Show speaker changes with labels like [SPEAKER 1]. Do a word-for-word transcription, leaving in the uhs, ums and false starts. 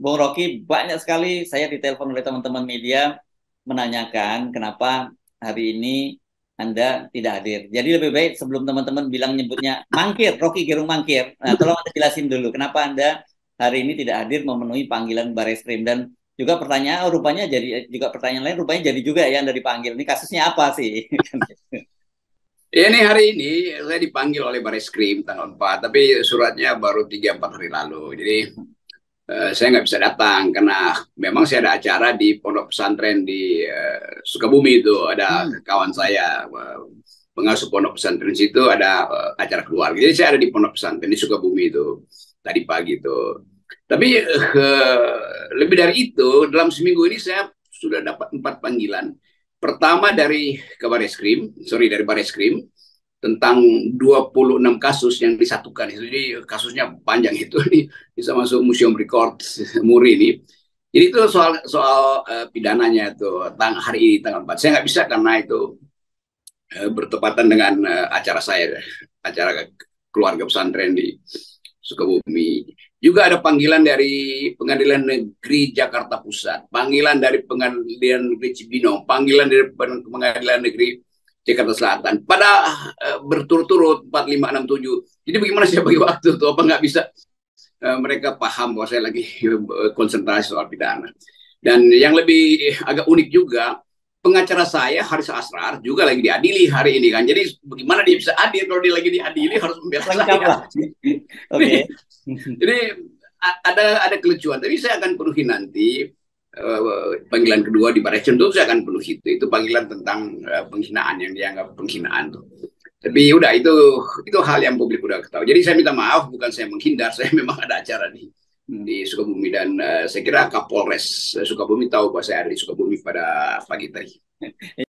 [SPEAKER 1] Bung Rocky, banyak sekali saya ditelepon oleh teman-teman media menanyakan kenapa hari ini Anda tidak hadir. Jadi lebih baik sebelum teman-teman bilang nyebutnya mangkir, Rocky Gerung mangkir. Nah, tolong Anda jelasin dulu kenapa Anda hari ini tidak hadir memenuhi panggilan Barreskrim dan juga pertanyaan, oh, rupanya jadi juga pertanyaan lain rupanya jadi juga ya Anda dipanggil. Ini kasusnya apa sih?
[SPEAKER 2] Ya, ini hari ini saya dipanggil oleh Bareskrim tanggal empat, tapi suratnya baru tiga empat hari lalu. Jadi eh, saya nggak bisa datang karena memang saya ada acara di pondok pesantren di eh, Sukabumi. Itu ada
[SPEAKER 1] Hmm.
[SPEAKER 2] kawan saya eh, pengasuh pondok pesantren situ, ada eh, acara keluarga. Jadi saya ada di pondok pesantren di Sukabumi itu tadi pagi itu. Tapi eh, lebih dari itu, dalam seminggu ini saya sudah dapat empat panggilan. Pertama dari Kabar Eskrim, sorry dari Bareskrim, tentang dua puluh enam kasus yang disatukan. Jadi kasusnya panjang itu, nih bisa masuk museum record Muri ini. Jadi itu soal soal uh, pidananya itu tang hari ini tanggal empat. Saya nggak bisa karena itu uh, bertepatan dengan uh, acara saya, acara keluarga pesantren di Sukabumi. Juga ada panggilan dari Pengadilan Negeri Jakarta Pusat, panggilan dari Pengadilan Negeri Cibinong, panggilan dari Pengadilan Negeri Jakarta Selatan. Pada uh, berturut-turut empat, lima, enam, tujuh. Jadi bagaimana saya bagi waktu tuh? Apa nggak bisa uh, mereka paham bahwa saya lagi uh, konsentrasi soal pidana. Dan yang lebih agak unik juga, pengacara saya Haris Asrar juga lagi diadili hari ini kan. Jadi bagaimana dia bisa hadir kalau dia lagi diadili harus membela
[SPEAKER 1] Lengkap
[SPEAKER 2] saya.
[SPEAKER 1] lah. Oke.
[SPEAKER 2] Jadi ada ada kelucuan. Tapi saya akan penuhi nanti uh, panggilan kedua di Baris Krim itu saya akan penuhi itu. Itu panggilan tentang uh, penghinaan yang dianggap penghinaan tuh. Tapi udah itu itu hal yang publik udah ketahui. Jadi saya minta maaf, bukan saya menghindar, saya memang ada acara di di Sukabumi dan uh, saya kira Kapolres Sukabumi tahu bahwa saya ada di Sukabumi pada pagi tadi.